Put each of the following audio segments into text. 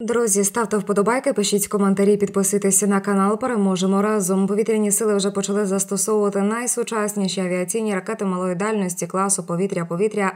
Друзі, ставте вподобайки, пишіть коментарі, підписуйтесь на канал. Переможемо разом. Повітряні сили вже почали застосовувати найсучасніші авіаційні ракети малої дальності класу повітря-повітря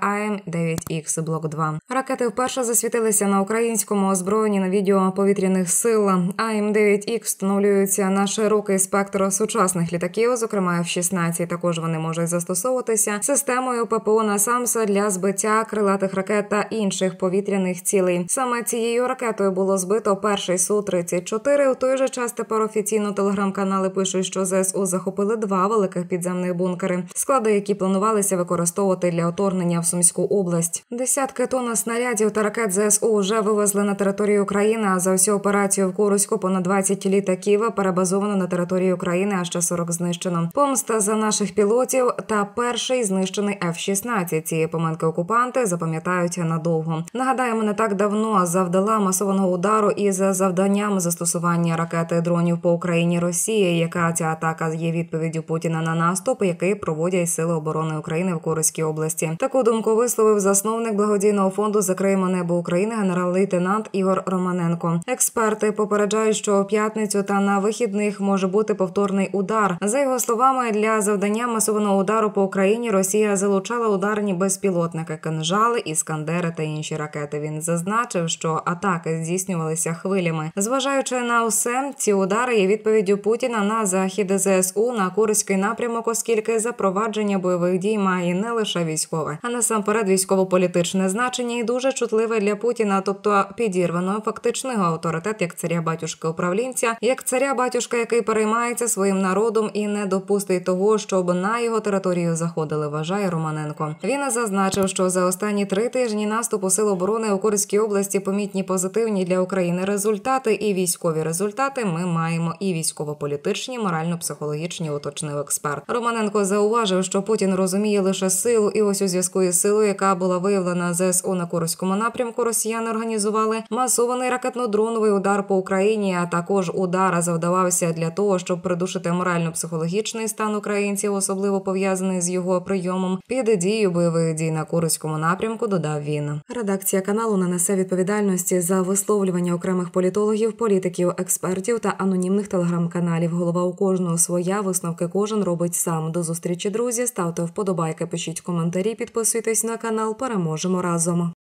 АМ-9Х Блок 2. Ракети вперше засвітилися на українському озброєнні на відео повітряних сил. АМ-9Х встановлюються на широкий спектр сучасних літаків, зокрема F-16. Також вони можуть застосовуватися системою ППО «Насамс» для збиття крилатих ракет та інших повітряних цілей. Саме цією ракетою було збито перший Су-34. У той же час тепер офіційно телеграм-канали пишуть, що ЗСУ захопили 2 великих підземних бункери, склади які планувалися використовувати для вторгнення в Сумську область. Десятки тонн снарядів та ракет ЗСУ вже вивезли на територію України, а за всю операцію в Курську понад 20 літаків перебазовано на території України, а ще 40 знищено. Помста за наших пілотів та перший знищений F-16. Цієї помилки окупанти запам'ятають надовго. Нагадаємо, не так давно завдала масованого удару із завданням застосування ракети і дронів по Україні Росія, яка ця атака є відповіддю Путіна на наступ, який проводять Сили оборони України в Курській області. Таку думку висловив засновник благодійного фонду «Закриємо небо України» генерал-лейтенант Ігор Романенко. Експерти попереджають, що у п'ятницю та на вихідних може бути повторний удар. За його словами, для завдання масованого удару по Україні Росія залучала ударні безпілотники, кинжали, іскандери та інші ракети. Він зазначив, що атаки здійснювалися хвилями. Зважаючи на усе, ці удари є відповіддю Путіна на захід ЗСУ на Курський напрямок, оскільки запровадження бойових дій має не лише військове, а насамперед військово-політичне значення і дуже чутливе для Путіна, тобто підірвано фактично його авторитет як царя-батюшки-управлінця, як царя-батюшка, який переймається своїм народом і не допустить того, щоб на його територію заходили, вважає Романенко. Він зазначив, що за останні 3 тижні наступу Сил оборони у Курській області помітні позитивні для України результати і військові результати ми маємо і військово-політичні, морально-психологічні, уточнив експерт. Романенко зауважив, що Путін розуміє лише силу, і ось у зв'язку із силою, яка була виявлена ЗСУ на Курському напрямку, росіяни організували масований ракетно-дроновий удар по Україні, а також удар завдавався для того, щоб придушити морально-психологічний стан українців, особливо пов'язаний з його прийомом під дією бойових дій на Курському напрямку, додав він. Редакція каналу не несе відповідальності за висловлювання окремих політологів, політиків, експертів та анонімних телеграм-каналів. Голова у кожного своя, висновки кожен робить сам. До зустрічі, друзі. Ставте вподобайки, пишіть коментарі, підписуйтесь на канал. Переможемо разом.